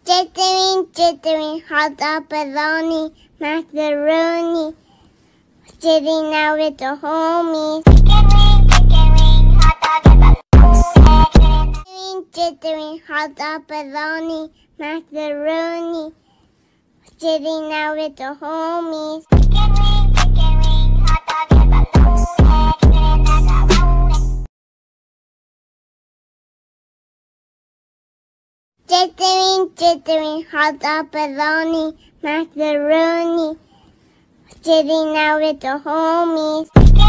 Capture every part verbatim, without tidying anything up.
Jittering, jittering, hot dog, bologna, macaroni. Sitting out with the homies. Jittering, jittering, hot dog, bologna, macaroni. Sitting out with the homies. Jittering, jittering, hot dog, bologna, macaroni. Sitting out with the homies.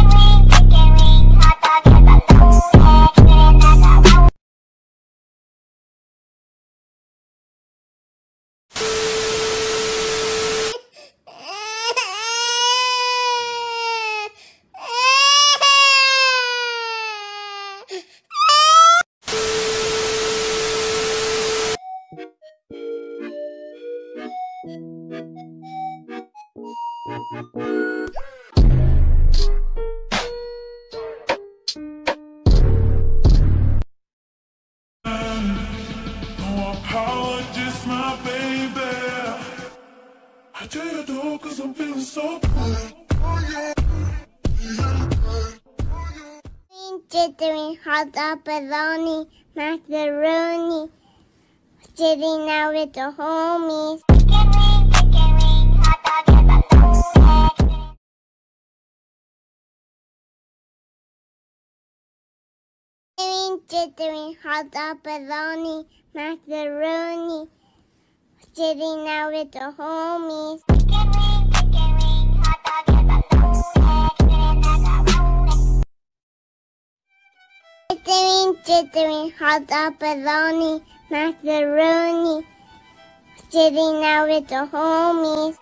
Apologies, my baby. I tell you though, cause I'm feeling so good. Jittering, hot dog, bologna, macaroni. Sitting out with the homies. Jittering, jittering, hot dog, bologna, macaroni. Sitting out with the homies. Jittering, jittering, hot dog, bologna, macaroni. Sitting out with the homies.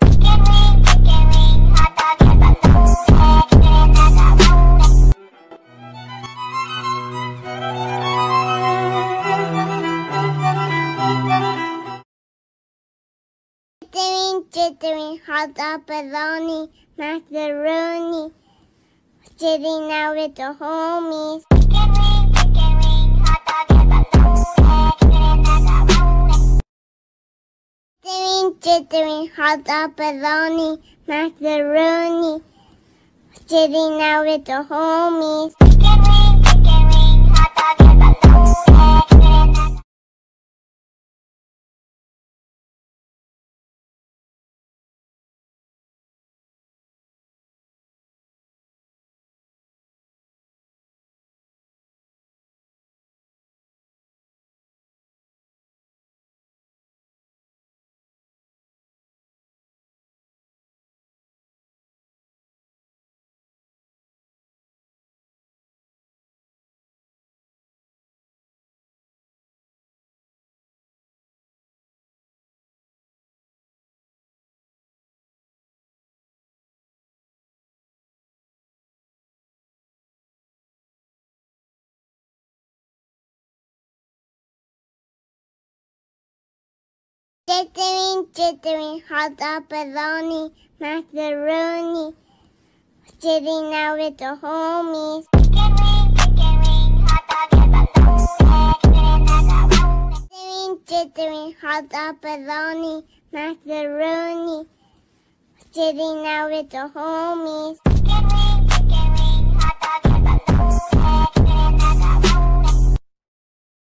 Jittering, jittering, hot dog, bologna, macaroni. Sitting out with the homies. Jittering, jittering, hot dog, bologna, macaroni. Sitting out with the homies. Jittering, jittering, hot dog, bologna, macaroni. Sitting out with the homies. Jittering, jittering, hot dog, bologna, macaroni. Sitting out with the homies.